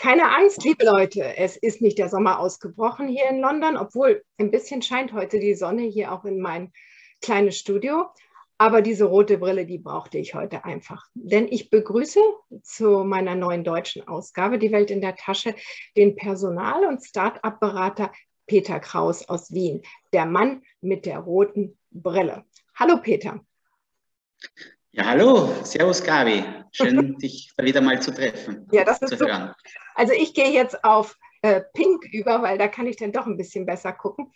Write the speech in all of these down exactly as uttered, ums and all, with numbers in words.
Keine Angst, liebe Leute, es ist nicht der Sommer ausgebrochen hier in London, obwohl ein bisschen scheint heute die Sonne hier auch in mein kleines Studio. Aber diese rote Brille, die brauchte ich heute einfach. Denn ich begrüße zu meiner neuen deutschen Ausgabe, Die Welt in der Tasche, den Personal- und Start-up-Berater Peter Kraus aus Wien, der Mann mit der roten Brille. Hallo Peter. Ja, hallo, servus Gabi. Schön, dich da wieder mal zu treffen. Ja, das ist zu super. hören. Also ich gehe jetzt auf äh, Pink über, weil da kann ich dann doch ein bisschen besser gucken.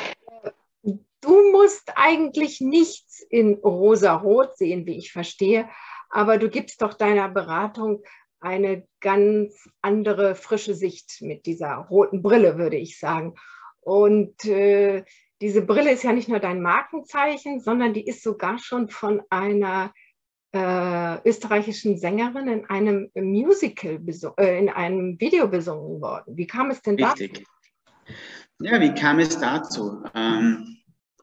Du musst eigentlich nichts in rosa-rot sehen, wie ich verstehe, aber du gibst doch deiner Beratung eine ganz andere, frische Sicht mit dieser roten Brille, würde ich sagen. Und äh, diese Brille ist ja nicht nur dein Markenzeichen, sondern die ist sogar schon von einer äh, österreichischen Sängerin in einem Musical, äh, in einem Video besungen worden. Wie kam es denn da? Richtig. Ja, wie kam es dazu? Ähm,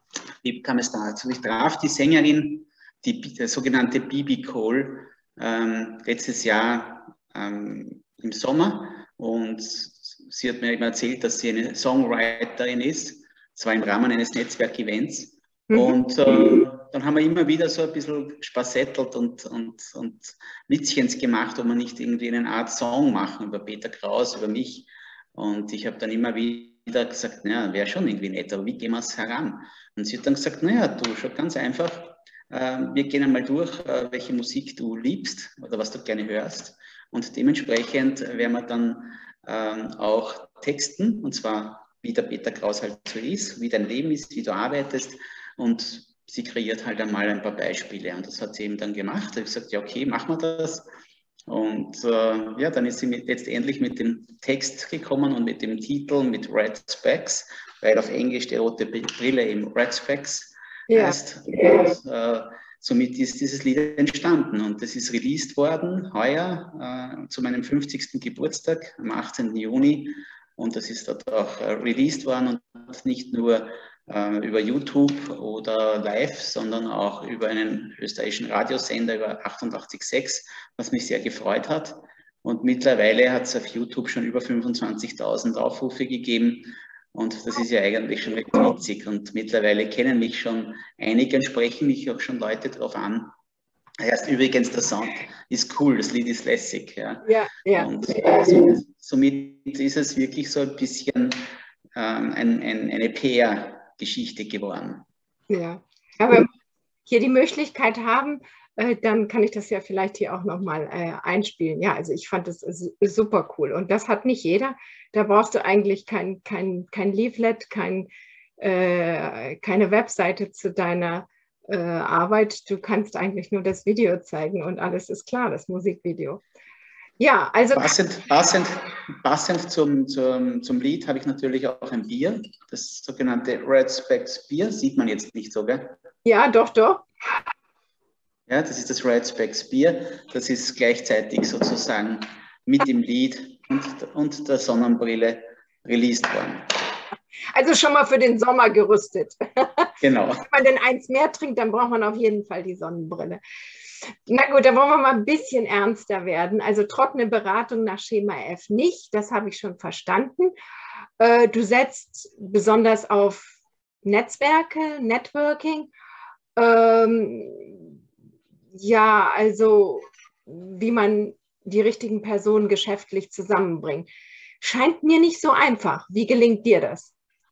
wie kam es dazu? Ich traf die Sängerin, die, die sogenannte Bibi Cole, ähm, letztes Jahr ähm, im Sommer, und sie hat mir eben erzählt, dass sie eine Songwriterin ist, zwar im Rahmen eines Netzwerkevents. Mhm. Und äh, dann haben wir immer wieder so ein bisschen spaßettelt und, und, und Witzchens gemacht, ob wir nicht irgendwie eine Art Song machen über Peter Kraus, über mich. Und ich habe dann immer wieder gesagt, naja, wäre schon irgendwie nett, aber wie gehen wir es heran? Und sie hat dann gesagt, naja, du, schon ganz einfach, äh, wir gehen einmal durch, äh, welche Musik du liebst oder was du gerne hörst. Und dementsprechend werden wir dann äh, auch texten, und zwar wie der Peter Kraus halt so ist, wie dein Leben ist, wie du arbeitest. Und sie kreiert halt einmal ein paar Beispiele. Und das hat sie eben dann gemacht. Da habe ich gesagt, ja okay, machen wir das. Und äh, ja, dann ist sie mit, letztendlich mit dem Text gekommen und mit dem Titel, mit Red Specs, weil auf Englisch die rote Brille eben Red Specs heißt. Ja. Und äh, somit ist dieses Lied entstanden. Und das ist released worden heuer äh, zu meinem fünfzigsten Geburtstag am achtzehnten Juni. Und das ist dort auch äh, released worden, und nicht nur äh, über YouTube oder live, sondern auch über einen österreichischen Radiosender, über achtundachtzig Komma sechs, was mich sehr gefreut hat. Und mittlerweile hat es auf YouTube schon über fünfundzwanzigtausend Aufrufe gegeben. Und das ist ja eigentlich schon recht witzig. Und mittlerweile kennen mich schon einige und sprechen mich auch schon Leute darauf an. Erst übrigens, der Sound ist cool, das Lied ist lässig. Ja, ja. ja. Und somit, somit ist es wirklich so ein bisschen ähm, ein, ein, eine P R-Geschichte geworden. Ja, aber wenn wir hier die Möglichkeit haben, äh, dann kann ich das ja vielleicht hier auch nochmal äh, einspielen. Ja, also ich fand das super cool. Und das hat nicht jeder. Da brauchst du eigentlich kein, kein, kein Leaflet, kein, äh, keine Webseite zu deiner äh, Arbeit. Du kannst eigentlich nur das Video zeigen und alles ist klar, das Musikvideo. Ja, also passend, passend, passend zum, zum, zum Lied habe ich natürlich auch ein Bier, das sogenannte Red Specs Bier, sieht man jetzt nicht so, gell? Ja, doch, doch. Ja, das ist das Red Specs Bier, das ist gleichzeitig sozusagen mit dem Lied und, und der Sonnenbrille released worden. Also schon mal für den Sommer gerüstet. Genau. Wenn man denn eins mehr trinkt, dann braucht man auf jeden Fall die Sonnenbrille. Na gut, da wollen wir mal ein bisschen ernster werden. Also trockene Beratung nach Schema F nicht, das habe ich schon verstanden. Du setzt besonders auf Netzwerke, Networking. Ähm, ja, also wie man die richtigen Personen geschäftlich zusammenbringt. Scheint mir nicht so einfach. Wie gelingt dir das?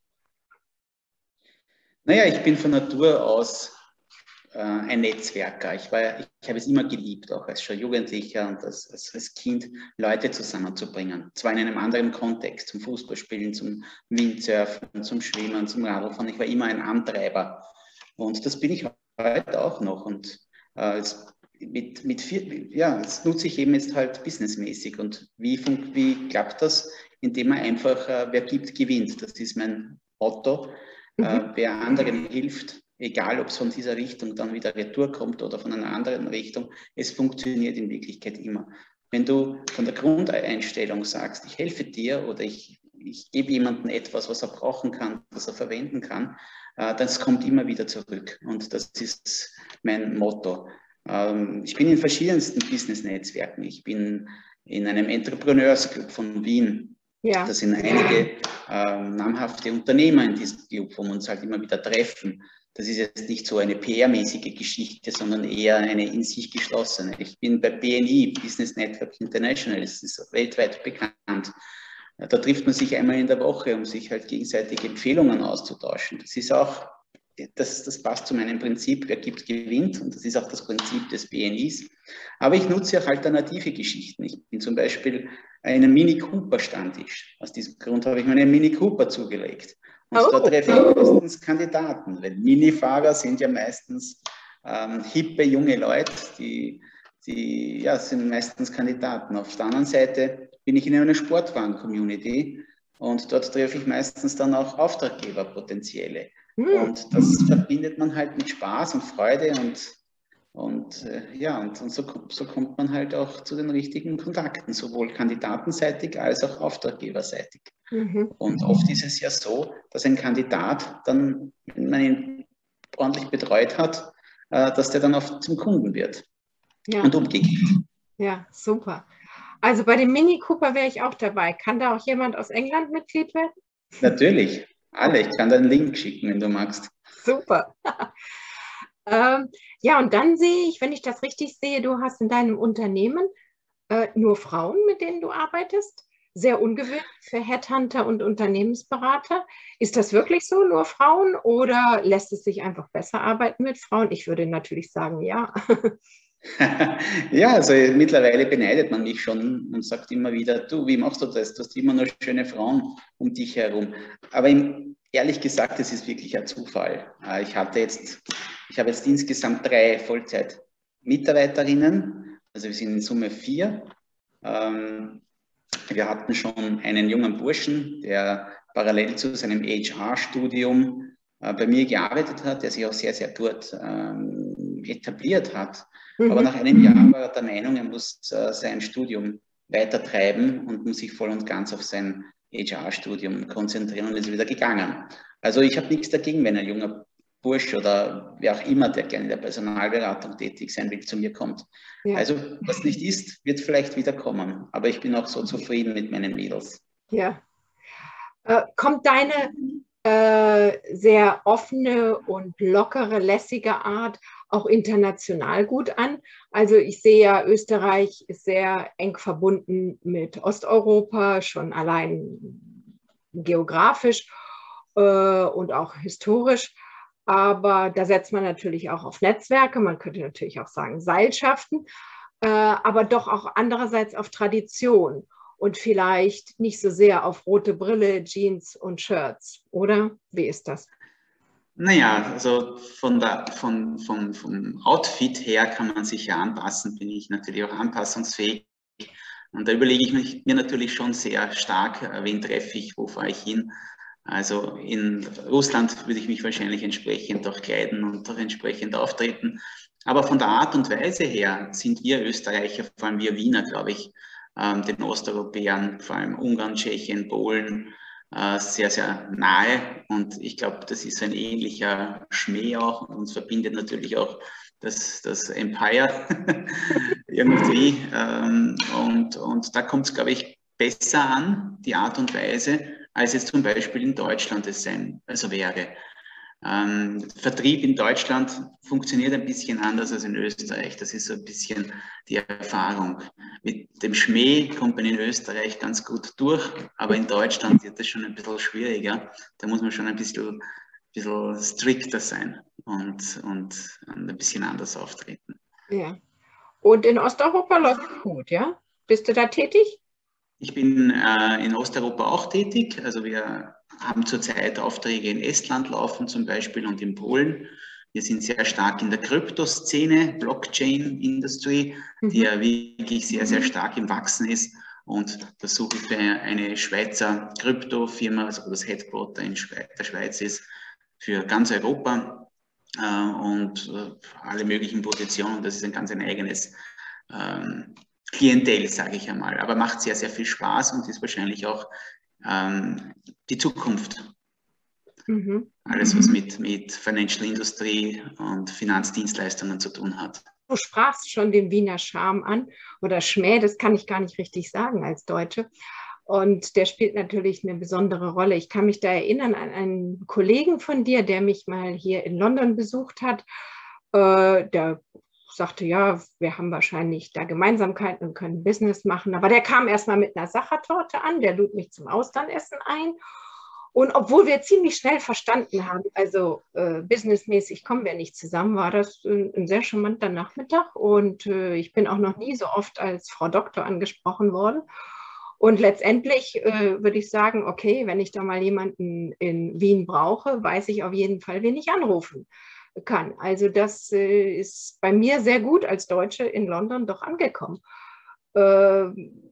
Naja, ich bin von Natur aus äh, ein Netzwerker. Ich, war, ich, ich habe es immer geliebt, auch als schon Jugendlicher und als, als, als Kind, Leute zusammenzubringen. Zwar in einem anderen Kontext, zum Fußballspielen, zum Windsurfen, zum Schwimmen, zum Radlfahren. Ich war immer ein Antreiber. Und das bin ich heute auch noch. Und äh, es, mit, mit vier, ja, das nutze ich eben jetzt halt businessmäßig. Und wie, wie klappt das? Indem man einfach, äh, wer gibt, gewinnt. Das ist mein Motto. Mhm. Äh, wer anderen hilft, egal ob es von dieser Richtung dann wieder retour kommt oder von einer anderen Richtung, es funktioniert in Wirklichkeit immer. Wenn du von der Grundeinstellung sagst, ich helfe dir oder ich, ich gebe jemandem etwas, was er brauchen kann, was er verwenden kann, äh, das kommt immer wieder zurück. Und das ist mein Motto. Ähm, ich bin in verschiedensten Business-Netzwerken. Ich bin in einem Entrepreneurs Club von Wien. Ja. Das sind einige äh, namhafte Unternehmer in diesem Club, wo wir uns halt immer wieder treffen. Das ist jetzt nicht so eine P R-mäßige Geschichte, sondern eher eine in sich geschlossene. Ich bin bei B N I, Business Network International, das ist weltweit bekannt. Da trifft man sich einmal in der Woche, um sich halt gegenseitig Empfehlungen auszutauschen. Das ist auch, das, das passt zu meinem Prinzip, wer gibt, gewinnt. Und das ist auch das Prinzip des B N Is. Aber ich nutze auch alternative Geschichten. Ich bin zum Beispiel einen Mini Cooper Stammtisch. Aus diesem Grund habe ich mir einen Mini Cooper zugelegt. Und oh. dort treffe ich meistens Kandidaten, weil Minifahrer sind ja meistens ähm, hippe junge Leute, die, die ja, sind meistens Kandidaten. Auf der anderen Seite bin ich in einer Sportwagen-Community und dort treffe ich meistens dann auch Auftraggeber potenzielle. Hm. Und das verbindet man halt mit Spaß und Freude und, und äh, ja, und, und so, so kommt man halt auch zu den richtigen Kontakten, sowohl kandidatenseitig als auch auftraggeberseitig. Mhm. Und oft ist es ja so, dass ein Kandidat dann, wenn man ihn ordentlich betreut hat, äh, dass der dann auch zum Kunden wird. Ja. Und umgekehrt. Ja, super. Also bei dem Mini Cooper wäre ich auch dabei. Kann da auch jemand aus England Mitglied werden? Natürlich, alle. Ich kann da einen Link schicken, wenn du magst. Super. ähm, ja, und dann sehe ich, wenn ich das richtig sehe, du hast in deinem Unternehmen äh, nur Frauen, mit denen du arbeitest. Sehr ungewöhnlich für Headhunter und Unternehmensberater. Ist das wirklich so, nur Frauen, oder lässt es sich einfach besser arbeiten mit Frauen? Ich würde natürlich sagen, ja. Ja, also mittlerweile beneidet man mich schon und sagt immer wieder, du, wie machst du das? Du hast immer nur schöne Frauen um dich herum. Aber im, ehrlich gesagt, es ist wirklich ein Zufall. Ich hatte jetzt, ich habe jetzt insgesamt drei Vollzeit-Mitarbeiterinnen, also wir sind in Summe vier. Wir hatten schon einen jungen Burschen, der parallel zu seinem H R-Studium bei mir gearbeitet hat, der sich auch sehr, sehr dort etabliert hat. Mhm. Aber nach einem Jahr war er der Meinung, er muss äh, sein Studium weitertreiben und muss sich voll und ganz auf sein H R-Studium konzentrieren und ist wieder gegangen. Also ich habe nichts dagegen, wenn ein junger Bursch oder wer auch immer, der gerne in der Personalberatung tätig sein will, zu mir kommt. Ja. Also was nicht ist, wird vielleicht wieder kommen. Aber ich bin auch so zufrieden mit meinen Mädels. Ja. Äh, kommt deine äh, sehr offene und lockere, lässige Art auch international gut an? Also ich sehe ja, Österreich ist sehr eng verbunden mit Osteuropa, schon allein geografisch äh, und auch historisch. Aber da setzt man natürlich auch auf Netzwerke, man könnte natürlich auch sagen Seilschaften, äh, aber doch auch andererseits auf Tradition und vielleicht nicht so sehr auf rote Brille, Jeans und Shirts, oder? Wie ist das? Naja, also von der, von, von, vom Outfit her kann man sich ja anpassen, bin ich natürlich auch anpassungsfähig. Und da überlege ich mich, mir natürlich schon sehr stark, wen treffe ich, wo fahre ich hin. Also in Russland würde ich mich wahrscheinlich entsprechend auch kleiden und auch entsprechend auftreten. Aber von der Art und Weise her sind wir Österreicher, vor allem wir Wiener, glaube ich, den Osteuropäern, vor allem Ungarn, Tschechien, Polen, sehr, sehr nahe. Und ich glaube, das ist ein ähnlicher Schmäh auch. Und uns verbindet natürlich auch das, das Empire irgendwie. Und, und da kommt es, glaube ich, besser an, die Art und Weise, als es zum Beispiel in Deutschland es sein, also wäre. Ähm, Vertrieb in Deutschland funktioniert ein bisschen anders als in Österreich. Das ist so ein bisschen die Erfahrung. Mit dem Schmäh kommt man in Österreich ganz gut durch, aber in Deutschland wird das schon ein bisschen schwieriger. Da muss man schon ein bisschen, bisschen strikter sein und, und ein bisschen anders auftreten. Ja. Und in Osteuropa läuft es gut, ja? Bist du da tätig? Ich bin äh, in Osteuropa auch tätig. Also wir haben zurzeit Aufträge in Estland laufen zum Beispiel und in Polen. Wir sind sehr stark in der Kryptoszene, Blockchain-Industrie, mhm. die ja wirklich sehr, sehr stark im Wachsen ist. Und da suche ich für eine Schweizer Kryptofirma, also wo das Headquarter in der Schweiz ist, für ganz Europa äh, und äh, alle möglichen Positionen. Das ist ein ganz ein eigenes ähm, Klientel, sage ich einmal, aber macht sehr, sehr viel Spaß und ist wahrscheinlich auch ähm, die Zukunft. Mhm. Alles, was mit, mit Financial Industry und Finanzdienstleistungen zu tun hat. Du sprachst schon den Wiener Charme an oder Schmäh, das kann ich gar nicht richtig sagen als Deutsche. Und der spielt natürlich eine besondere Rolle. Ich kann mich da erinnern an einen Kollegen von dir, der mich mal hier in London besucht hat. Äh, der sagte, ja, wir haben wahrscheinlich da Gemeinsamkeiten und können Business machen. Aber der kam erstmal mit einer Sachertorte an, der lud mich zum Austernessen ein. Und obwohl wir ziemlich schnell verstanden haben, also äh, businessmäßig kommen wir nicht zusammen, war das ein, ein sehr charmanter Nachmittag. Und äh, ich bin auch noch nie so oft als Frau Doktor angesprochen worden. Und letztendlich äh, würde ich sagen, okay, wenn ich da mal jemanden in Wien brauche, weiß ich auf jeden Fall, wen ich anrufen kann. Also das äh, ist bei mir sehr gut als Deutsche in London doch angekommen. Äh,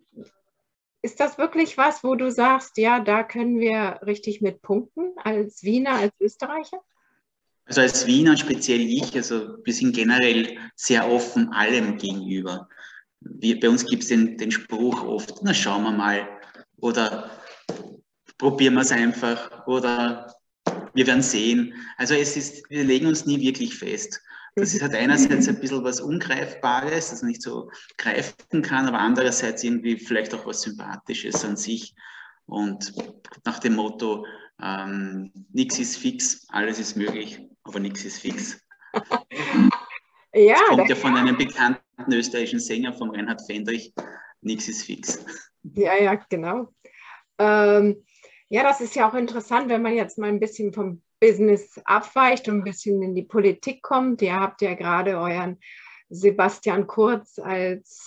ist das wirklich was, wo du sagst, ja, da können wir richtig mit punkten, als Wiener, als Österreicher? Also als Wiener und speziell ich, also wir sind generell sehr offen allem gegenüber. Wir, bei uns gibt es den, den Spruch oft, na schauen wir mal, oder probieren wir es einfach, oder wir werden sehen. Also es ist, wir legen uns nie wirklich fest. Das ist halt einerseits ein bisschen was Ungreifbares, das man nicht so greifen kann, aber andererseits irgendwie vielleicht auch was Sympathisches an sich. Und nach dem Motto, ähm, nichts ist fix, alles ist möglich, aber nichts ist fix. Ja, das kommt ja von einem bekannten österreichischen Sänger, vom Reinhard Fendrich, nichts ist fix. Ja, ja, genau. Ähm, ja, das ist ja auch interessant, wenn man jetzt mal ein bisschen vom Business abweicht und ein bisschen in die Politik kommt. Ihr habt ja gerade euren Sebastian Kurz als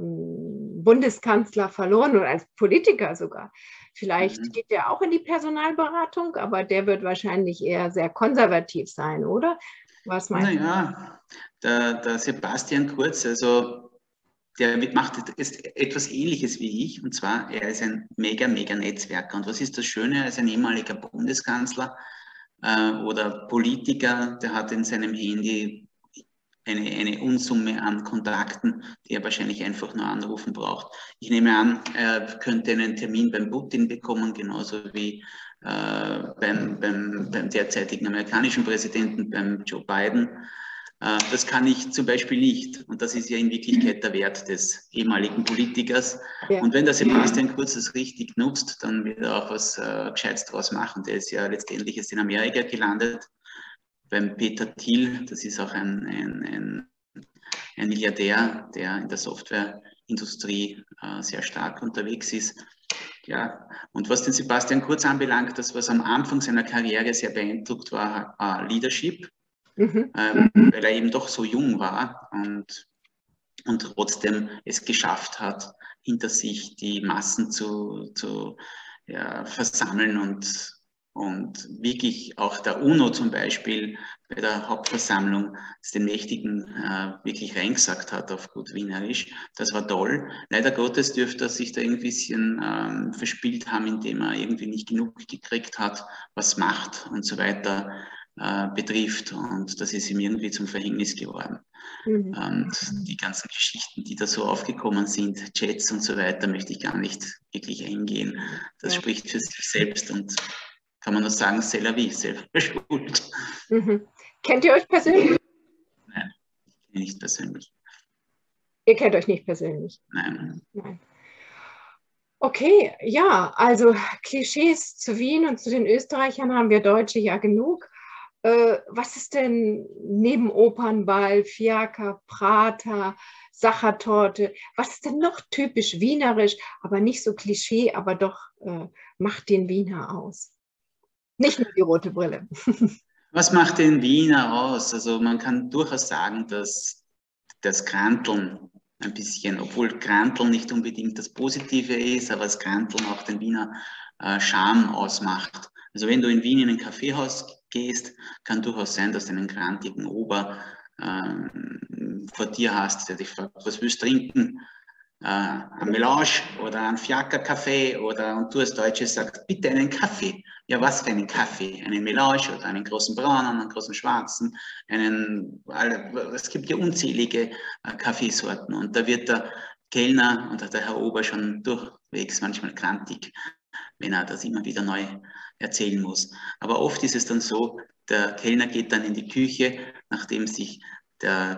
ähm, Bundeskanzler verloren oder als Politiker sogar. Vielleicht Mhm. geht er auch in die Personalberatung, aber der wird wahrscheinlich eher sehr konservativ sein, oder? Was meinst du? Naja, der, der Sebastian Kurz, also der macht jetzt etwas Ähnliches wie ich, und zwar, er ist ein mega, mega Netzwerker. Und was ist das Schöne? Er ist ein ehemaliger Bundeskanzler äh, oder Politiker, der hat in seinem Handy eine, eine Unsumme an Kontakten, die er wahrscheinlich einfach nur anrufen braucht. Ich nehme an, er könnte einen Termin beim Putin bekommen, genauso wie äh, beim, beim, beim derzeitigen amerikanischen Präsidenten, beim Joe Biden. Äh, das kann ich zum Beispiel nicht. Und das ist ja in Wirklichkeit der Wert des ehemaligen Politikers. Ja. Und wenn der Sebastian Kurz das richtig nutzt, dann wird er auch was äh, Gescheites draus machen. Der ist ja letztendlich jetzt in Amerika gelandet, beim Peter Thiel. Das ist auch ein, ein, ein, ein Milliardär, der in der Softwareindustrie äh, sehr stark unterwegs ist. Ja, und was den Sebastian Kurz anbelangt, das, was am Anfang seiner Karriere sehr beeindruckt war, äh, Leadership. Mhm. äh, weil er eben doch so jung war und, und trotzdem es geschafft hat, hinter sich die Massen zu, zu ja, versammeln und, und wirklich auch der UNO zum Beispiel bei der Hauptversammlung den Mächtigen äh, wirklich reingesagt hat auf gut Wienerisch. Das war toll. Leider Gottes dürfte er sich da irgendwie ein bisschen ähm, verspielt haben, indem er irgendwie nicht genug gekriegt hat, was Macht und so weiter betrifft, und das ist ihm irgendwie zum Verhängnis geworden. Mhm. Und die ganzen Geschichten, die da so aufgekommen sind, Chats und so weiter, möchte ich gar nicht wirklich eingehen. Das ja. spricht für sich selbst und kann man nur sagen, c'est la vie, selber schuld. Mhm. Kennt ihr euch persönlich? Nein, ich kenne nicht persönlich. Ihr kennt euch nicht persönlich? Nein. Nein. Okay, ja, also Klischees zu Wien und zu den Österreichern haben wir Deutsche ja genug. Äh, was ist denn neben Opernball, Fiaker, Prater, Sachertorte, was ist denn noch typisch wienerisch, aber nicht so Klischee, aber doch äh, macht den Wiener aus? Nicht nur die rote Brille. Was macht den Wiener aus? Also man kann durchaus sagen, dass das Kranteln ein bisschen, obwohl Kranteln nicht unbedingt das Positive ist, aber das Kranteln auch den Wiener äh, Charme ausmacht. Also wenn du in Wien in ein Kaffeehaus gehst, kann durchaus sein, dass du einen krantigen Ober ähm, vor dir hast, der dich fragt, was willst du trinken? Äh, ein Melange oder ein Fiaker-Kaffee, oder, und du als Deutsche sagst, bitte einen Kaffee. Ja, was für einen Kaffee? Einen Melange oder einen großen braunen, einen großen schwarzen, einen, es gibt ja unzählige äh, Kaffeesorten, und da wird der Kellner und der Herr Ober schon durchwegs manchmal krantig, wenn er das immer wieder neu erzählen muss. Aber oft ist es dann so, der Kellner geht dann in die Küche, nachdem sich der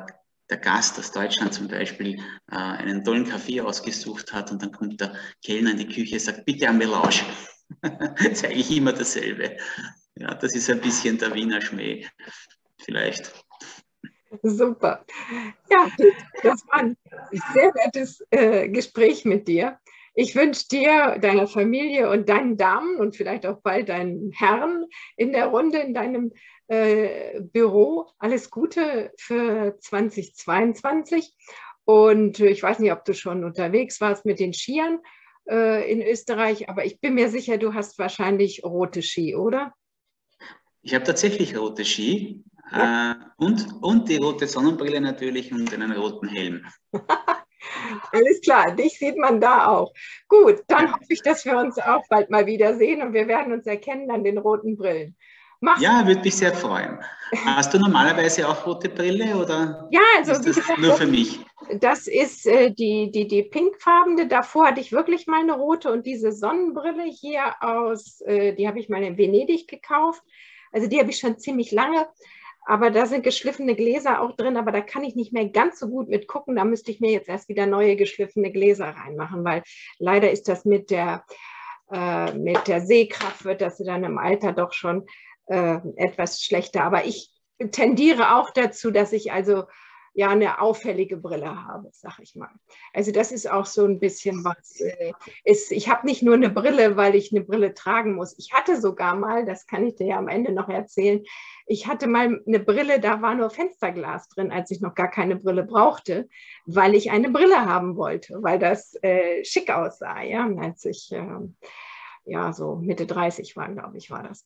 der Gast aus Deutschland zum Beispiel äh, einen tollen Kaffee ausgesucht hat und dann kommt der Kellner in die Küche und sagt, bitte ein Melange. Das ist eigentlich immer dasselbe. Ja, das ist ein bisschen der Wiener Schmäh, vielleicht. Super. Ja, das war ein sehr nettes äh, Gespräch mit dir. Ich wünsche dir, deiner Familie und deinen Damen und vielleicht auch bald deinen Herren in der Runde in deinem äh, Büro alles Gute für zweitausendzweiundzwanzig. Und ich weiß nicht, ob du schon unterwegs warst mit den Skiern äh, in Österreich, aber ich bin mir sicher, du hast wahrscheinlich rote Ski, oder? Ich habe tatsächlich rote Ski ja. äh, und, und die rote Sonnenbrille natürlich und einen roten Helm. Alles klar, dich sieht man da auch. Gut, dann hoffe ich, dass wir uns auch bald mal wiedersehen und wir werden uns erkennen an den roten Brillen. Mach's ja, würde mich sehr freuen. Hast du normalerweise auch rote Brille oder ja, also, ist das gesagt, nur für mich? Das ist äh, die, die, die pinkfarbene. Davor hatte ich wirklich mal eine rote und diese Sonnenbrille hier aus, äh, die habe ich mal in Venedig gekauft. Also die habe ich schon ziemlich lange. Aber da sind geschliffene Gläser auch drin, aber da kann ich nicht mehr ganz so gut mit gucken. Da müsste ich mir jetzt erst wieder neue geschliffene Gläser reinmachen, weil leider ist das mit der, äh, mit der Sehkraft, wird das dann im Alter doch schon äh, etwas schlechter. Aber ich tendiere auch dazu, dass ich also ja eine auffällige Brille habe, sag ich mal. Also das ist auch so ein bisschen was. Äh, ist, ich habe nicht nur eine Brille, weil ich eine Brille tragen muss. Ich hatte sogar mal, das kann ich dir ja am Ende noch erzählen, ich hatte mal eine Brille, da war nur Fensterglas drin, als ich noch gar keine Brille brauchte, weil ich eine Brille haben wollte, weil das äh, schick aussah, ja, als ich äh, ja so Mitte dreißig war, glaube ich, war das.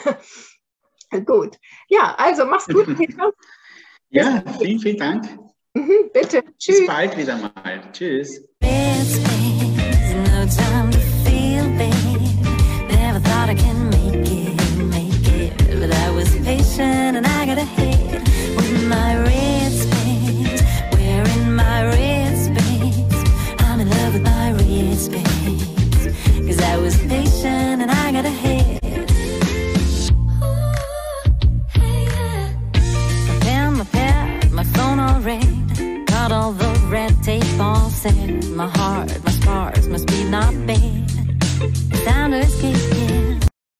Gut. Ja, also mach's gut, Peter. Ja, vielen, vielen Dank. Mhm, bitte. Tschüss. Bis bald wieder mal. Tschüss. Got all the red tape all set. My heart, my scars must be not bad. Sound is kicking.